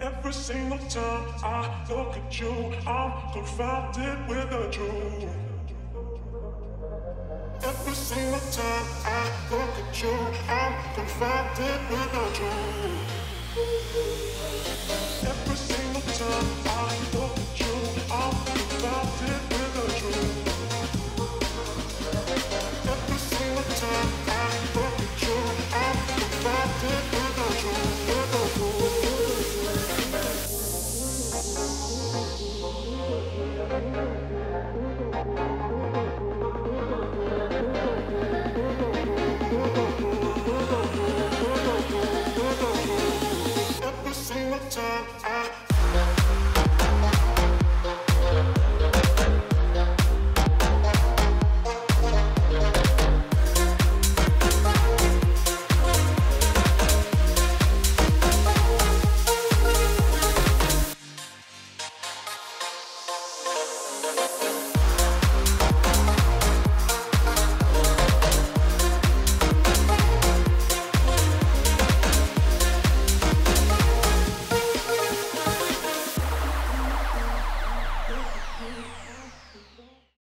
Every single time I look at you, I'm confounded with the truth. Every single time I look at you, I'm confounded with the truth. Every single time I look at you, I'm confounded with the truth. Every single time I look at you, I'm confounded with the truth. With the truth. Every single time I